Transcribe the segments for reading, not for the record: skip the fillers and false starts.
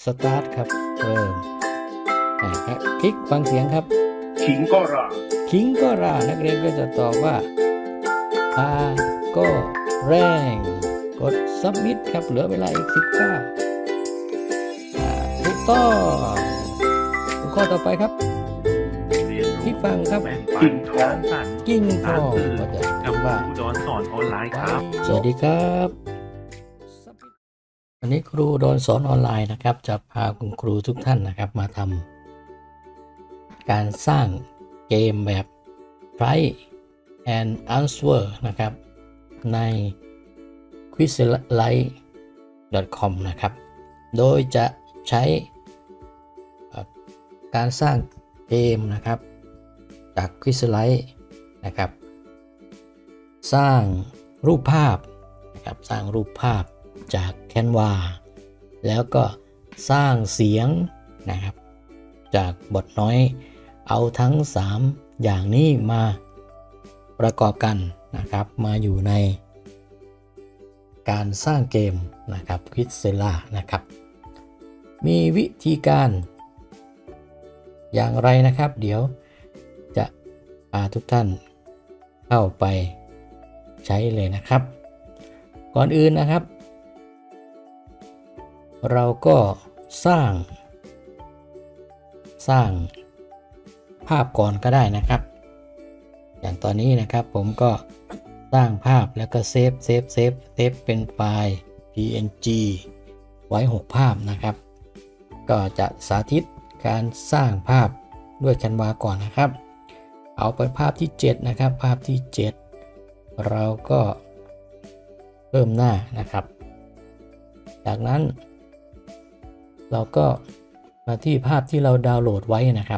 สตาร์ทครับเริ่มครับคลิกฟังเสียงครับคิงก็ราคิงก็รานักเรียนก็จะตอบว่าพาก็แรงกด submit ครับเหลือเวลาอีก19ถูกต้องข้อต่อไปครับคลิกฟังครับกิ่งทองกิ่งทองก็จะคำว่าดอนสอนออนไลน์ครับสวัสดีครับวันนี้ครูโดนสอนออนไลน์นะครับจะพาคุณครูทุกท่านนะครับมาทำการสร้างเกมแบบ Try and Answer นะครับใน quizlite.com นะครับโดยจะใช้การสร้างเกมนะครับจาก quizlite นะครับสร้างรูปภาพนะครับสร้างรูปภาพจาก Canva แล้วก็สร้างเสียงนะครับจากบทน้อยเอาทั้ง3อย่างนี้มาประกอบกันนะครับมาอยู่ในการสร้างเกมนะครับ Quizella นะครับมีวิธีการอย่างไรนะครับเดี๋ยวจะพาทุกท่านเข้าไปใช้เลยนะครับก่อนอื่นนะครับเราก็สร้างภาพก่อนก็ได้นะครับอย่างตอนนี้นะครับผมก็สร้างภาพแล้วก็เซฟเป็นไฟล์ PNG ไว้6ภาพนะครับก็จะสาธิตการสร้างภาพด้วย Canva ก่อนนะครับเอาไปภาพที่7นะครับภาพที่7เราก็เพิ่มหน้านะครับจากนั้นเราก็มาที่ภาพที่เราดาวน์โหลดไว้นะครับ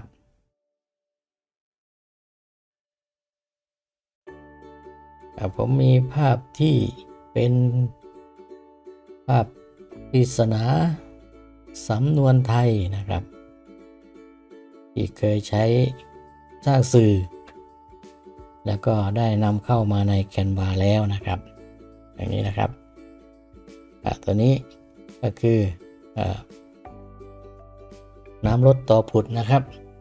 ผมมีภาพที่เป็นภาพปริศนาสำนวนไทยนะครับที่เคยใช้สร้างสื่อแล้วก็ได้นำเข้ามาใน Canva แล้วนะครับอย่างนี้นะครับตัวนี้ก็คือน้ำลดต่อผุดนะครับ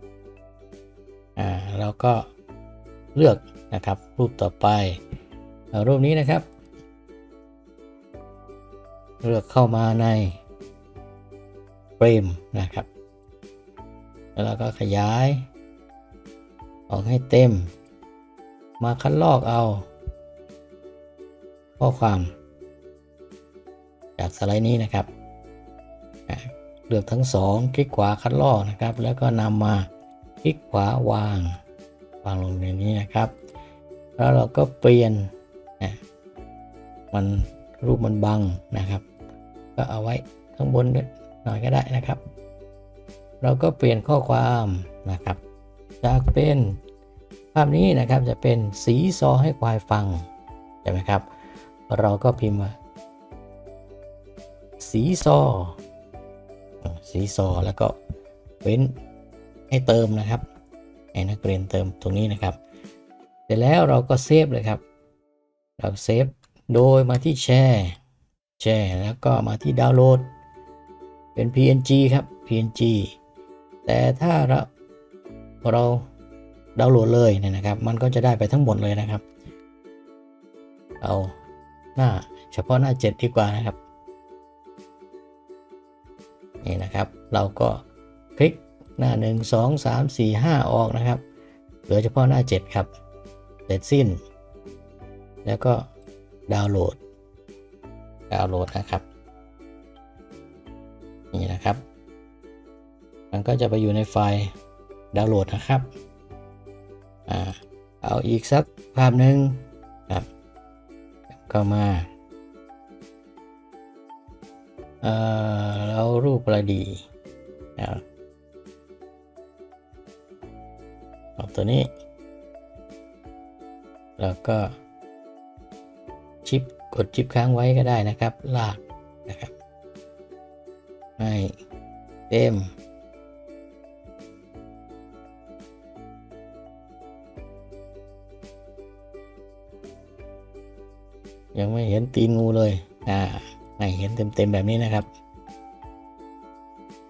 เราก็เลือกนะครับรูปต่อไปรูปนี้นะครับเลือกเข้ามาในเฟรมนะครับแล้วเราก็ขยายออกให้เต็มมาคัดลอกเอาข้อความจากสไลด์นี้นะครับเลือกทั้ง2คลิกขวาคัดลอกนะครับแล้วก็นำมาคลิกขวาวางลงในนี้นะครับแล้วเราก็เปลี่ยนมันรูปมันบังนะครับก็เอาไว้ข้างบนหน่อยก็ได้นะครับเราก็เปลี่ยนข้อความนะครับจากเป็นภาพนี้นะครับจะเป็นสีซอให้ควายฟังใช่ไหมครับเราก็พิมพ์ว่าสีซอแล้วก็เว้นให้เติมนะครับให้นักเรียนเติมตรงนี้นะครับเสร็จแล้วเราก็เซฟเลยครับเราเซฟโดยมาที่แชร์แล้วก็มาที่ดาวน์โหลดเป็น PNG ครับ PNG แต่ถ้าเราดาวน์โหลดเลยเนี่ยนะครับมันก็จะได้ไปทั้งหมดเลยนะครับเอาเฉพาะหน้า7ดีกว่านะครับนี่นะครับเราก็คลิกหน้า1 2 3 4 5ออกนะครับเหลือเฉพาะหน้า7ครับเสร็จสิ้นแล้วก็ดาวน์โหลดนะครับนี่นะครับมันก็จะไปอยู่ในไฟล์ดาวน์โหลดนะครับเอาอีกสักภาพหนึ่งครับเข้ามาแล้วรูปอะไรดีเอาตัวนี้แล้วก็กดชิปค้างไว้ก็ได้นะครับลากนะครับให้เต็มยังไม่เห็นตีนงูเลยให้เห็นเต็มแบบนี้นะครับ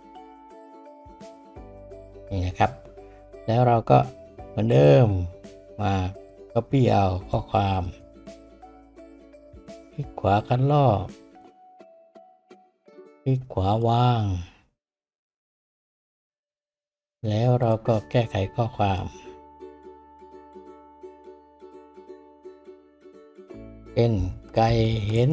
นี่นะครับแล้วเราก็เหมือนเดิมมา copy เอาข้อความคลิกขวาคัดลอกคลิกขวาวางแล้วเราก็แก้ไขข้อความเป็นไก่เห็น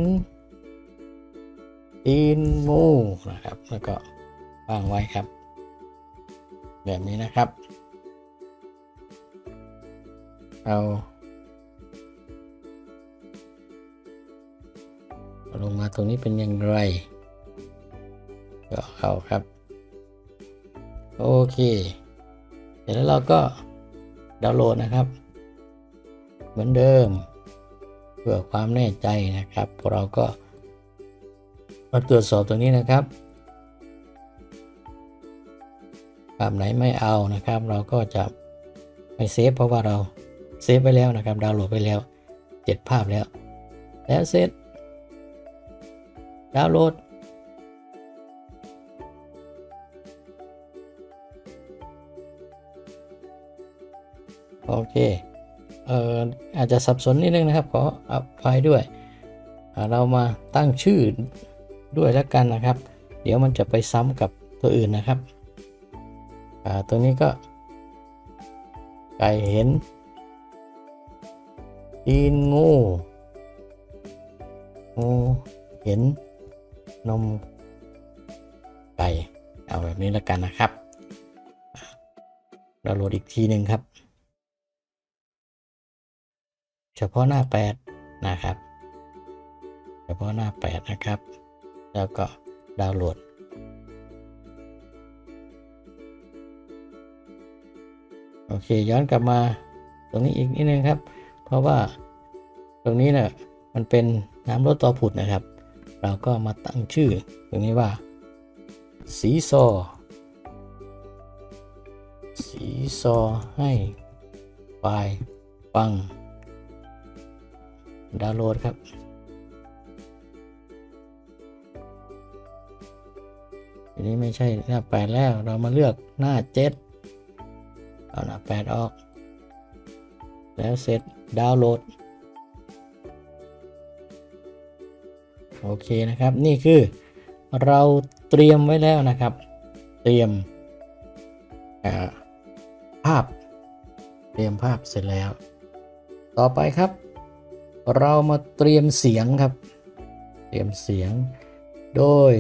ตีนงูนะครับแล้วก็วางไว้ครับแบบนี้นะครับเอาลงมาตรงนี้เป็นอย่างไรก็เข้าครับโอเคเสร็จแล้วเราก็ดาวน์โหลดนะครับเหมือนเดิมเพื่อความแน่ใจนะครับเราก็มาตรวจสอบตรงนี้นะครับภาพไหนไม่เอานะครับเราก็จะไม่เซฟเพราะว่าเราเซฟไว้แล้วนะครับดาวน์โหลดไปแล้ว7 ภาพแล้วเสร็จดาวน์โหลดโอเคอาจจะสับสนนิดนึงนะครับขออภัยด้วยเรามาตั้งชื่อด้วยแล้วกันนะครับเดี๋ยวมันจะไปซ้ำกับตัวอื่นนะครับตัวนี้ก็ไก่เห็นตีนงูเห็นนมไก่เอาแบบนี้แล้วกันนะครับดาวน์โหลดอีกทีหนึ่งครับเฉพาะหน้า8นะครับเฉพาะหน้า8นะครับแล้วก็ดาวน์โหลดโอเคย้อนกลับมาตรงนี้อีกนิดนึงครับเพราะว่าตรงนี้เนี่ยมันเป็นน้ำลดต่อผุดนะครับเราก็มาตั้งชื่อตรงนี้ว่าสีซอให้ไฟล์ฟังดาวน์โหลดครับทีนี้ไม่ใช่หน้า8แล้วเรามาเลือกหน้า7เอาหน้า8ออกแล้วเสร็จดาวน์โหลดโอเคนะครับนี่คือเราเตรียมไว้แล้วนะครับเตรียมภาพเสร็จแล้วต่อไปครับเรามาเตรียมเสียงครับเตรียมเสียงโดย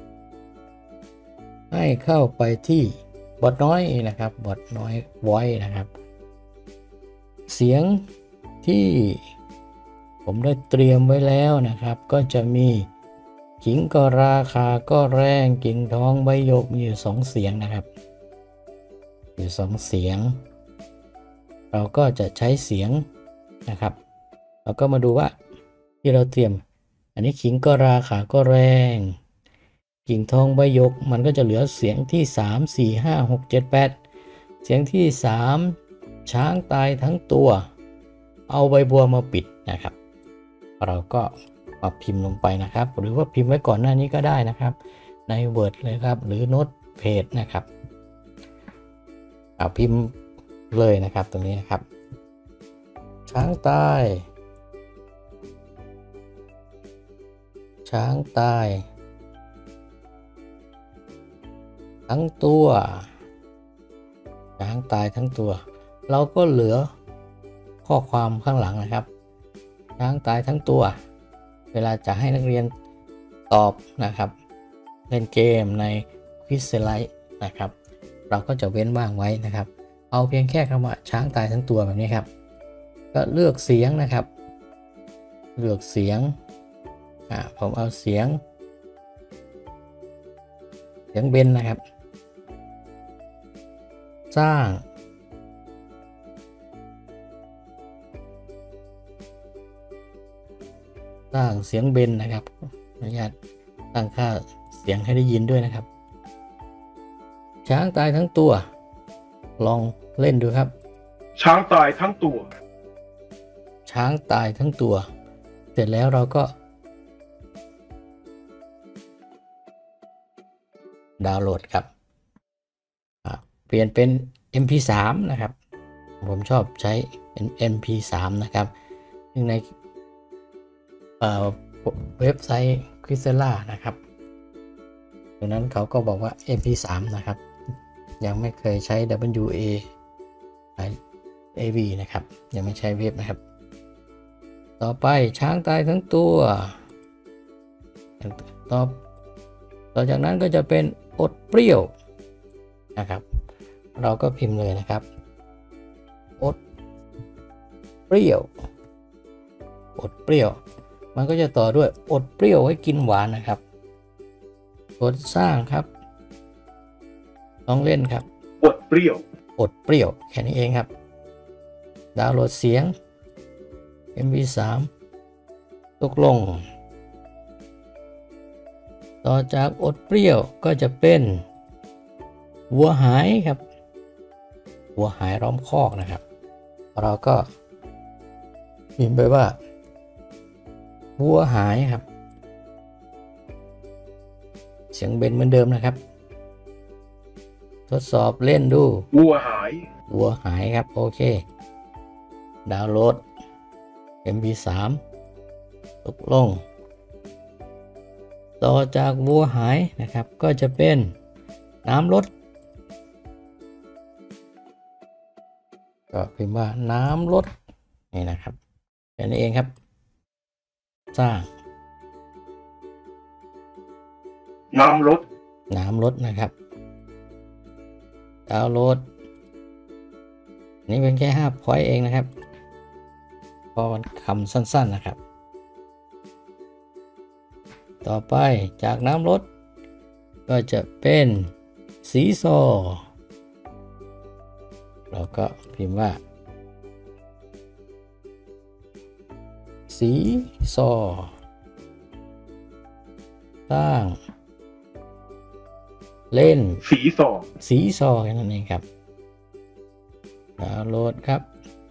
ให้เข้าไปที่บอทน้อยนะครับบอทน้อย voice นะครับเสียงที่ผมได้เตรียมไว้แล้วนะครับก็จะมีขิงก็ราคาก็แรงกิ่งทองใบหยกมีอยู่2 เสียงนะครับอยู่2 เสียงเราก็จะใช้เสียงนะครับเราก็มาดูว่าที่เราเตรียมอันนี้ขิงก็ราคาก็แรงกิ่งทองใบหยกมันก็จะเหลือเสียงที่3 4 5 6 7 8เสียงที่3ช้างตายทั้งตัวเอาใบบัวมาปิดนะครับเราก็มาพิมพ์ลงไปนะครับหรือว่าพิมพ์ไว้ก่อนหน้านี้ก็ได้นะครับใน Word เลยครับหรือโน้ตเพจนะครับเอาพิมพ์เลยนะครับตรงนี้นะครับช้างตายทั้งตัวช้างตายทั้งตัวเราก็เหลือข้อความข้างหลังนะครับช้างตายทั้งตัวเวลาจะให้นักเรียนตอบนะครับเล่นเกมใน Quizlet นะครับเราก็จะเว้นว่างไว้นะครับเอาเพียงแค่คำว่าช้างตายทั้งตัวแบบนี้ครับก็เลือกเสียงนะครับเลือกเสียงผมเอาเสียงเบนนะครับสร้างเสียงเบนนะครับอนุญาตตั้งค่าเสียงให้ได้ยินด้วยนะครับช้างตายทั้งตัวลองเล่นดูครับช้างตายทั้งตัวเสร็จแล้วเราก็ดาวน์โหลดครับเปลี่ยนเป็น MP3 นะครับผมชอบใช้ MP3 นะครับซึ่งในเว็บไซต์ Quizella นะครับดังนั้นเขาก็บอกว่า MP3 นะครับยังไม่เคยใช้ WAV นะครับยังไม่ใช้เว็บนะครับต่อไปช้างตายทั้งตัวต่อจากนั้นก็จะเป็นอดเปรี้ยวนะครับเราก็พิมพ์เลยนะครับอดเปรี้ยวอดเปรี้ยวมันก็จะต่อด้วยอดเปรี้ยวไว้กินหวานนะครับกดสร้างครับลองเล่นครับอดเปรี้ยวอดเปรี้ยวแค่นี้เองครับดาวน์โหลดเสียง MP3 ตกลงต่อจากอดเปรี้ยวก็จะเป็นวัวหายครับวัวหายล้อมคอกนะครับเราก็พิมพ์ไปว่าวัวหายครับเสียงเบนเหมือนเดิมนะครับทดสอบเล่นดูวัวหายครับโอเคดาวน์โหลด MP3 ตกลงต่อจากวัวหายนะครับก็จะเป็นน้ำลดก็พิมพ์ว่าน้ำลดนี่นะครับแค่นี้เองครับสร้างน้ำลดนะครับดาวน์โหลดนี่เป็นแค่5 point เองนะครับเพราะมันคำสั้นๆนะครับต่อไปจากน้ำลดก็จะเป็นสีซอเราก็พิมพ์ว่าสีซอสร้างเล่นสีซอแค่นั้นเองครับดาวน์โหลดครับ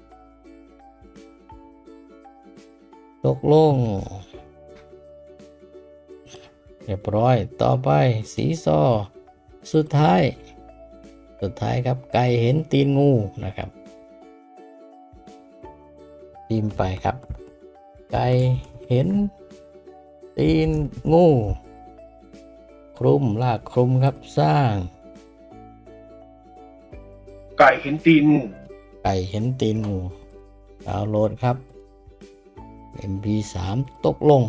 ตกลงเรียบร้อยต่อไปสีซอสุดท้ายครับไก่เห็นตีนงูนะครับพิมพ์ไปครับไก่เห็นตีนงูคลุมลากคลุมครับสร้างไก่เห็นตีนงูดาวน์โหลดครับ MP3 ตกลง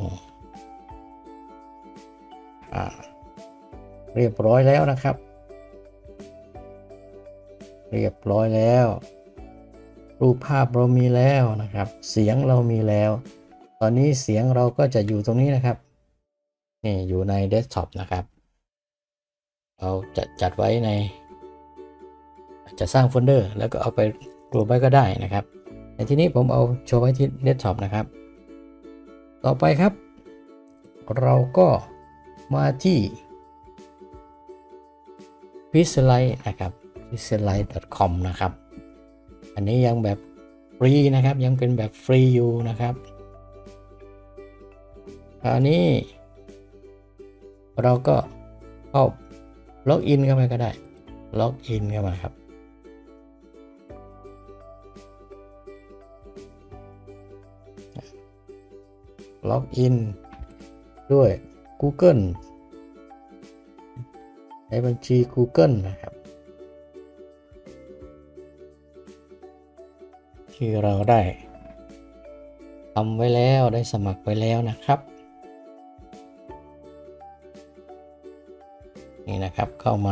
เรียบร้อยแล้วนะครับรูปภาพเรามีแล้วนะครับเสียงเรามีแล้วตอนนี้เสียงเราก็จะอยู่ตรงนี้นะครับนี่อยู่ในเดสก์ท็อปนะครับเราจะจัดไว้ในจะสร้างโฟลเดอร์แล้วก็เอาไปรวมไว้ก็ได้นะครับในที่นี้ผมเอาโชว์ไว้ที่เดสก์ท็อปนะครับต่อไปครับเราก็มาที่ Quizlite นะครับ quizlite.com นะครับอันนี้ยังแบบฟรีนะครับยังเป็นแบบฟรีอยู่นะครับคราวนี้เราก็เข้าล็อกอินเข้าไปก็ได้ล็อกอินเข้ามาครับล็อกอินด้วย Google ในบัญชี Google นะครับที่เราได้ทำไว้แล้วได้สมัครไว้แล้วนะครับนี่นะครับเข้ามา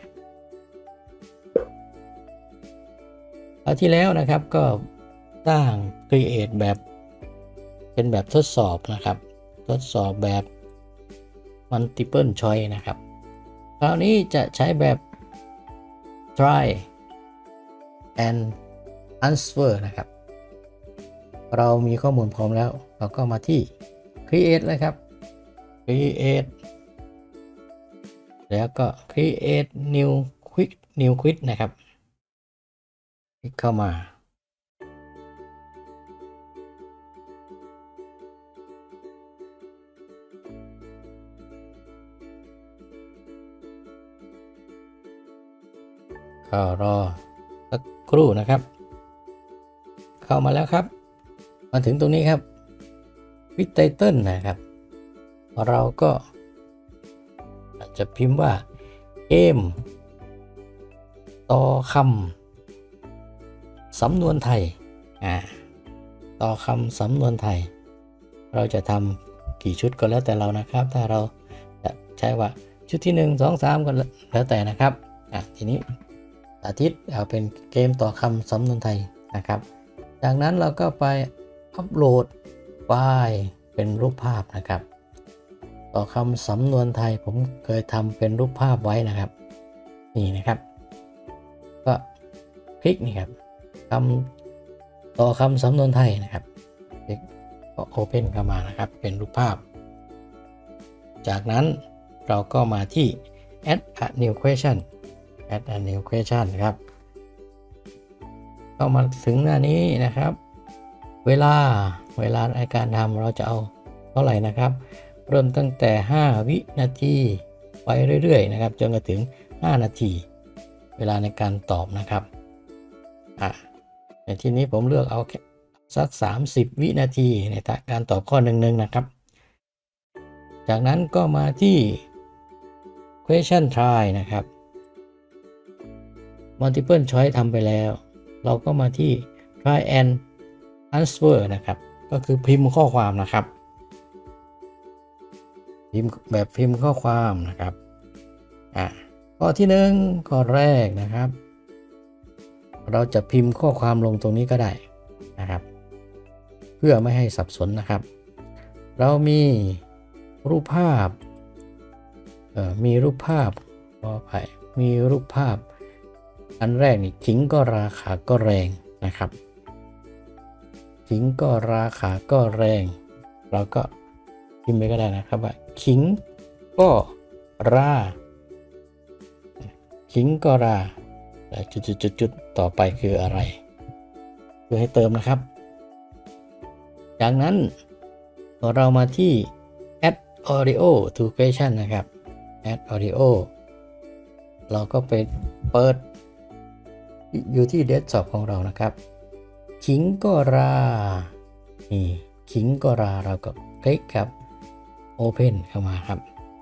คราวที่แล้วนะครับก็สร้าง create แบบเป็นแบบทดสอบนะครับทดสอบแบบ multiple choice นะครับคราวนี้จะใช้แบบ try and answer นะครับเรามีข้อมูลพร้อมแล้วเราก็มาที่ create เลยครับ create แล้วก็ create new quiz นะครับคลิกเข้ามาก็รอสักครู่นะครับเข้ามาแล้วครับมาถึงตรงนี้ครับวิดไตเติลนะครับเราก็อาจจะพิมพ์ว่าเกมต่อคำสำนวนไทยต่อคำสำนวนไทยเราจะทำกี่ชุดก็แล้วแต่เรานะครับถ้าเราจะใช้ว่าชุดที่1 2 3ก็แล้วแต่นะครับทีนี้สาธิตเอาเป็นเกมต่อคำสำนวนไทยนะครับจากนั้นเราก็ไปอัปโหลดไฟล์เป็นรูปภาพนะครับต่อคำสำนวนไทยผมเคยทำเป็นรูปภาพไว้นะครับนี่นะครับก็คลิกนี่ครับต่อคำสำนวนไทยนะครับคลิกก็โอเพนเข้ามานะครับเป็นรูปภาพจากนั้นเราก็มาที่ add a new question ครับเข้ามาถึงหน้านี้นะครับเวลาในการทำเราจะเอาเท่าไหร่นะครับเริ่มตั้งแต่5 วินาทีไปเรื่อยๆนะครับจนกระถึง5 นาทีเวลาในการตอบนะครับในที่นี้ผมเลือกเอาสัก30 วินาทีในการตอบข้อ1นะครับจากนั้นก็มาที่ question try นะครับ multiple choice ทำไปแล้วเราก็มาที่ try and answer นะครับก็คือพิมพ์ข้อความนะครับพิมพ์ข้อความนะครับข้อที่1ข้อแรกนะครับเราจะพิมพ์ข้อความลงตรงนี้ก็ได้นะครับเพื่อไม่ให้สับสนนะครับเรามีรูปภาพมีรูปภาพอันแรกนี่ขิงก็ราคาก็แรงนะครับขิงก็ราคาก็แรงเราก็พิมพ์ไปก็ได้นะครับว่าขิงก็ราจุดต่อไปคืออะไรเพื่อให้เติมนะครับจากนั้นเรามาที่ add audio to question นะครับ add audio เราก็ไปเปิดอยู่ที่ desktop ของเรานะครับขิงก็รานี่ขิงก็ราเราก็คลิกครับ open เข้ามาครับ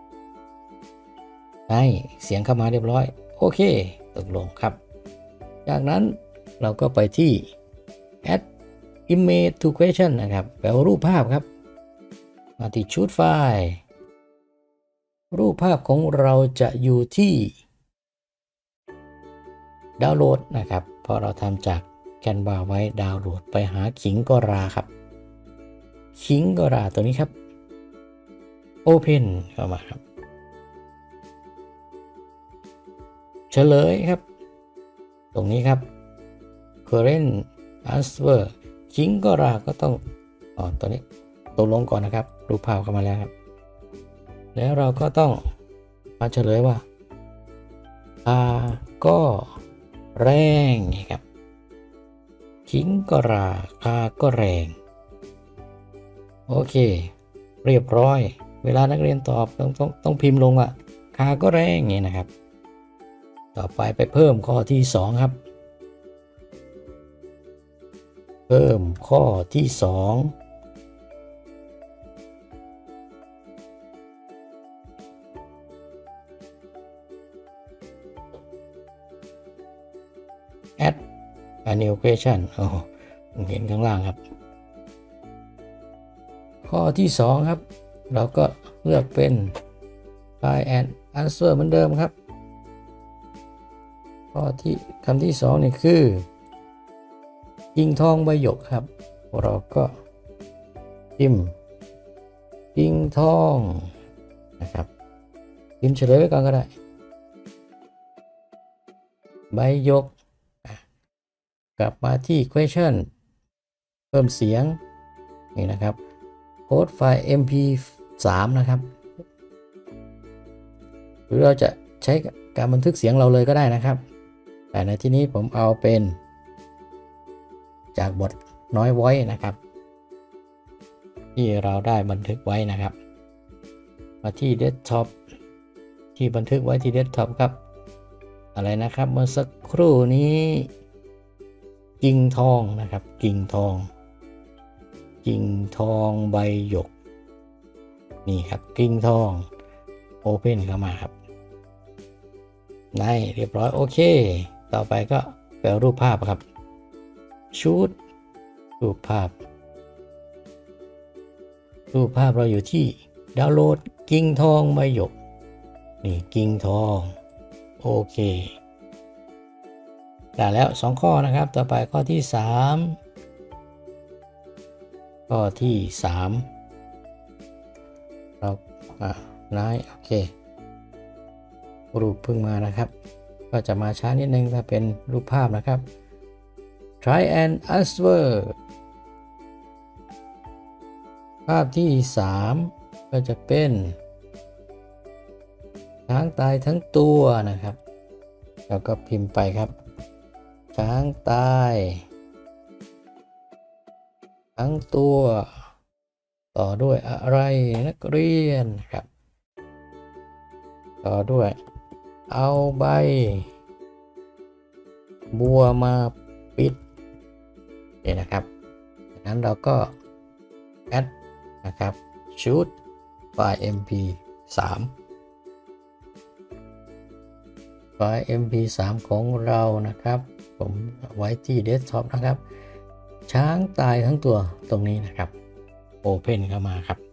ได้เสียงเข้ามาเรียบร้อยโอเคตกลงครับจากนั้นเราก็ไปที่ add image to question นะครับแปลว่ารูปภาพครับมาที่ชุดไฟล์รูปภาพของเราจะอยู่ที่ดาวน์โหลดนะครับเพราะเราทำจากแคนวาไว้ดาวน์โหลดไปหาขิงก็ราครับขิงก็ราตัวนี้ครับ open เข้ามาครับเฉลยครับตรงนี้ครับ current answer ขิงก็ราก็ต้องตัวนี้ตกลงก่อนนะครับรูปภาพเข้ามาแล้วครับแล้วเราก็ต้องมาเฉลยว่าก็แรงครับขิงก็ราคาก็แรงโอเคเรียบร้อยเวลานักเรียนตอบต้องพิมพ์ลงว่าคาก็แรงอย่างนี้นะครับต่อไปเพิ่มข้อที่2ครับเพิ่มข้อที่2add a new question เห็นข้างล่างครับข้อที่2ครับเราก็เลือกเป็น try and answer เหมือนเดิมครับข้อที่คำที่2นี่คือกิ่งทองใบหยกครับเราก็พิมพ์กิ่งทองนะครับพิมพ์เฉลยไว้ก่อนก็ได้ใบหยกกลับมาที่ question เพิ่มเสียงนี่นะครับโค้ดไฟล์ mp3 นะครับหรือเราจะใช้การบันทึกเสียงเราเลยก็ได้นะครับแต่ในที่นี้ผมเอาเป็นจากบทน้อย voice นะครับที่เราได้บันทึกไว้นะครับมาที่ desktop ที่บันทึกไว้ที่ desktop ครับอะไรนะครับเมื่อสักครู่นี้กิ่งทองนะครับกิ่งทองใบหยกนี่ครับกิ่งทองโอเพนเข้ามาครับได้เรียบร้อยโอเคต่อไปก็แปลรูปภาพครับชูดรูปภาพเราอยู่ที่ดาวน์โหลดกิ่งทองใบหยกนี่กิ่งทองโอเคได้แล้ว2ข้อนะครับต่อไปข้อที่3เรานายโอเครูปเพิ่งมานะครับก็จะมาช้านิดนึงถ้าเป็นรูปภาพนะครับ try and answer ภาพที่3ก็จะเป็นช้างตายทั้งตัวนะครับแล้วก็พิมพ์ไปครับช้างตายทั้งตัวต่อด้วยอะไรนักเรียนครับต่อด้วยเอาใบบัวมาปิดนี่นะครับจากนั้นเราก็แอดนะครับชุดไฟล์ mp3 ไฟล์ mp3 ของเรานะครับผมไว้ที่เดสก์ท็อปนะครับช้างตายทั้งตัวตรงนี้นะครับโอเพนเข้ามาครับ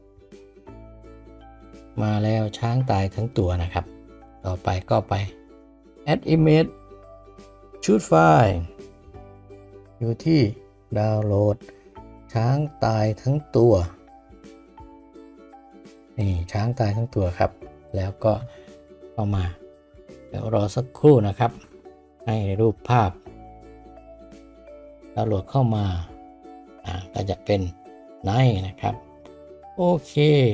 มาแล้วช้างตายทั้งตัวนะครับต่อไปก็ไป add image ชุดไฟล์อยู่ที่ดาวน์โหลดช้างตายทั้งตัวนี่ช้างตายทั้งตัวครับแล้วก็เข้ามาแล้วรอสักครู่นะครับให้รูปภาพดาวน์โหลดเข้ามาก็จะเป็นไนนะครับโอเค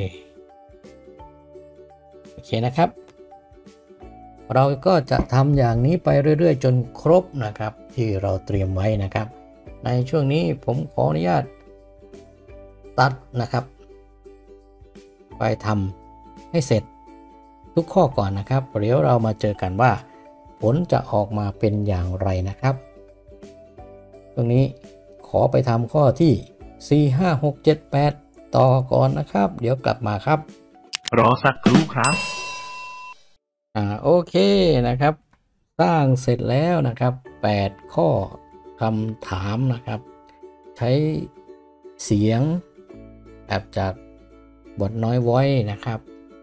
นะครับเราก็จะทำอย่างนี้ไปเรื่อยๆจนครบนะครับที่เราเตรียมไว้นะครับในช่วงนี้ผมขออนุญาตตัดนะครับไปทำให้เสร็จทุกข้อก่อนนะครับเดี๋ยวเรามาเจอกันว่าผลจะออกมาเป็นอย่างไรนะครับตรงนี้ขอไปทำข้อที่4 5 6 7 8ต่อก่อนนะครับเดี๋ยวกลับมาครับรอสักครู่ครับโอเคนะครับสร้างเสร็จแล้วนะครับ8ข้อคำถามนะครับใช้เสียงแบบจากบทน้อยไว้นะครับ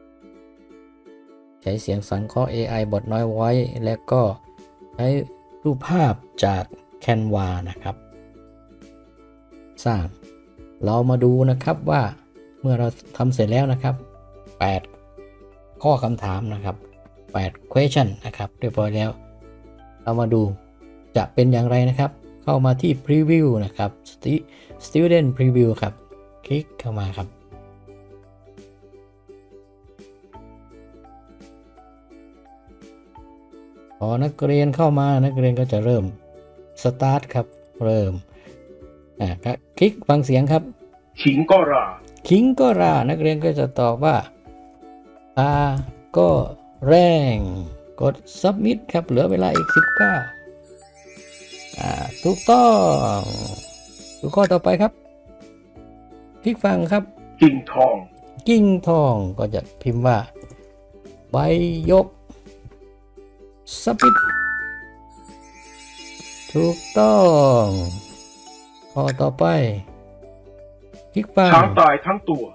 ใช้เสียงสังเคราะห์ AI บทน้อยไว้และก็ใช้รูปภาพจาก Canva นะครับสร้างเรามาดูนะครับว่าเมื่อเราทำเสร็จแล้วนะครับ8ข้อคำถามนะครับ8 question นะครับเรียบร้อยแล้วเรามาดูจะเป็นอย่างไรนะครับเข้ามาที่ preview นะครับ student preview ครับคลิกเข้ามาครับพอนักเรียนเข้ามานักเรียนก็จะเริ่ม start ครับเริ่มคลิกฟังเสียงครับขิงก็รานักเรียนก็จะตอบว่าก็แรงกด submit ครับเหลือเวลาอีก19ถูกต้องดูข้อต่อไปครับคลิกฟังครับกิ่งทองก็จะพิมพ์ว่าใบยก submit ถูกต้องข้อต่อไปคลิกฟังช้างตายทั้ง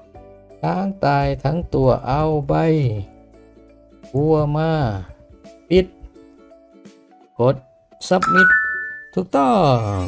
ตัวเอาใบบัวมาปิดกด submit ถูกต้อง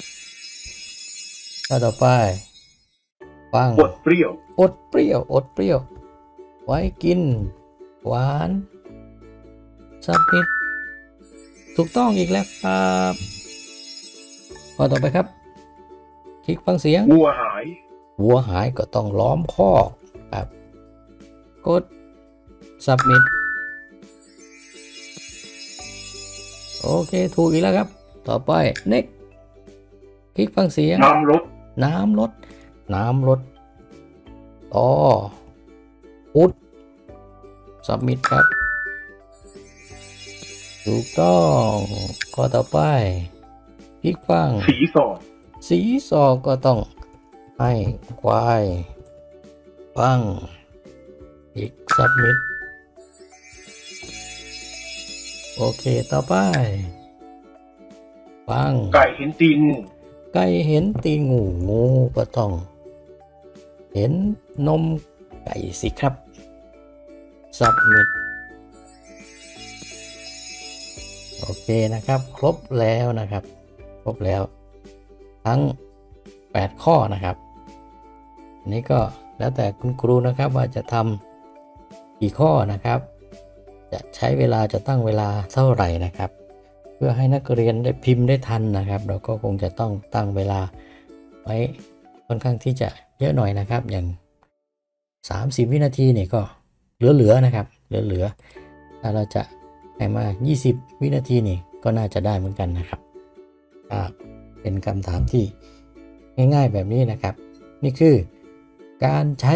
ข้อต่อไปฟังอดเปรี้ยวไว้กินหวาน submit ถูกต้องอีกแล้วครับข้อต่อไปครับคลิกฟังเสียงวัวหายก็ต้องล้อมคอกครับกด submit โอเคถูกอีกแล้วครับต่อไป next คลิกฟังเสียงน้ำลดต่ออุด submit ครับถูกต้องข้อต่อไปพลิกฟังสีสอดสีซอก็ต้องให้ควายฟังอีกซับมิดโอเคต่อไปฟังไก่เห็นตีนงูไก่เห็นตีนงูงูก็ต้องเห็นนมไก่สิครับซับมิดโอเคนะครับครบแล้วนะครับครบแล้วทั้ง8ข้อนะครับอันนี้ก็แล้วแต่คุณครูนะครับว่าจะทำกี่ข้อนะครับจะใช้เวลาจะตั้งเวลาเท่าไหร่นะครับเพื่อให้นักเรียนได้พิมพ์ได้ทันนะครับเราก็คงจะต้องตั้งเวลาไว้ค่อนข้างที่จะเยอะหน่อยนะครับอย่าง30วินาทีเนี่ยก็เหลือๆนะครับเหลือๆถ้าเราจะให้มา20วินาทีนี่ก็น่าจะได้เหมือนกันนะครับเป็นคำถามที่ง่ายๆแบบนี้นะครับนี่คือการใช้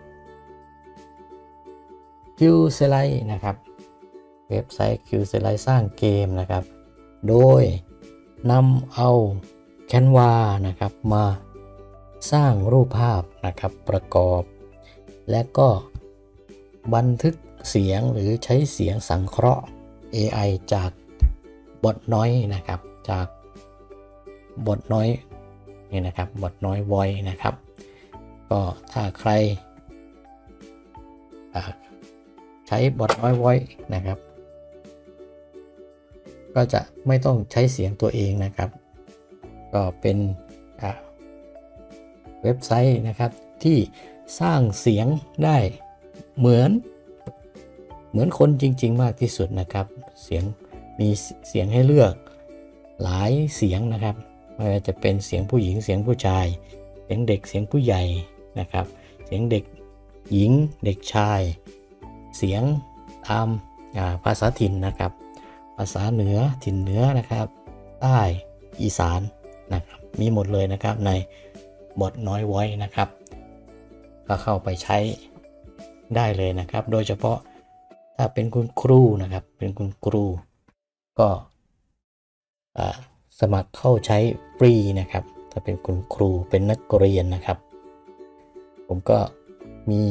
Qslide นะครับเว็บไซต์ Qslide สร้างเกมนะครับโดยนำเอา Canva นะครับมาสร้างรูปภาพนะครับประกอบและก็บันทึกเสียงหรือใช้เสียงสังเคราะห์ AI จากบอทน้อยนะครับจากบอทน้อยนี่นะครับบอทน้อย Voice นะครับก็ถ้าใครใช้บอทน้อย Voice นะครับก็จะไม่ต้องใช้เสียงตัวเองนะครับก็เป็นเว็บไซต์นะครับที่สร้างเสียงได้เหมือนคนจริงๆมากที่สุดนะครับเสียงมีเสียงให้เลือกหลายเสียงนะครับไม่ว่าจะเป็นเสียงผู้หญิงเสียงผู้ชายเสียงเด็กเสียงผู้ใหญ่นะครับเสียงเด็กหญิงเด็กชายเสียงตามภาษาถิ่นนะครับภาษาเหนือถิ่นเหนือนะครับใต้อีสานนะครับมีหมดเลยนะครับในบอทน้อย Voice นะครับก็เข้าไปใช้ได้เลยนะครับโดยเฉพาะถ้าเป็นคุณครูนะครับเป็นคุณครูก็สมัครเข้าใช้ฟรีนะครับถ้าเป็นคุณครูเป็นนักเรียนนะครับผมก็มี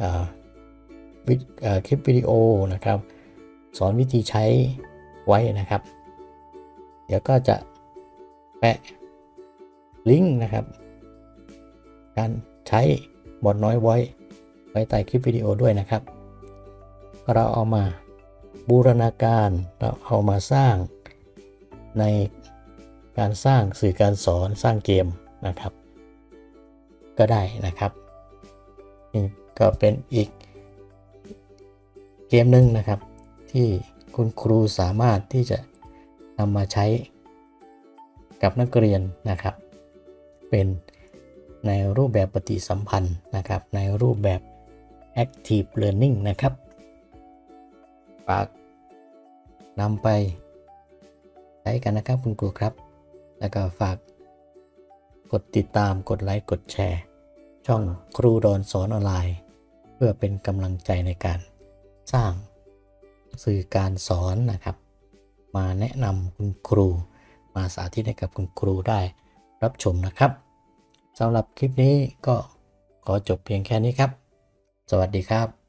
คลิปวิดีโอนะครับสอนวิธีใช้ไว้นะครับเดี๋ยวก็จะแปะลิงก์นะครับการใช้บอทน้อย Voice ไว้ใต้คลิปวิดีโอด้วยนะครับเราเอามาบูรณาการเราเอามาสร้างในการสร้างสื่อการสอนสร้างเกมนะครับก็ได้นะครับนี่ก็เป็นอีกเกมหนึ่งนะครับที่คุณครูสามารถที่จะนำมาใช้กับนักเรียนนะครับเป็นในรูปแบบปฏิสัมพันธ์นะครับในรูปแบบ Active Learning นะครับฝากนำไปใช้กันนะครับคุณครูครับแล้วก็ฝากกดติดตามกดไลค์กดแชร์ช่องครูดอนสอนออนไลน์เพื่อเป็นกำลังใจในการสร้างสื่อการสอนนะครับมาแนะนำคุณครูมาสาธิตให้กับคุณครูได้รับชมนะครับสำหรับคลิปนี้ก็ขอจบเพียงแค่นี้ครับสวัสดีครับ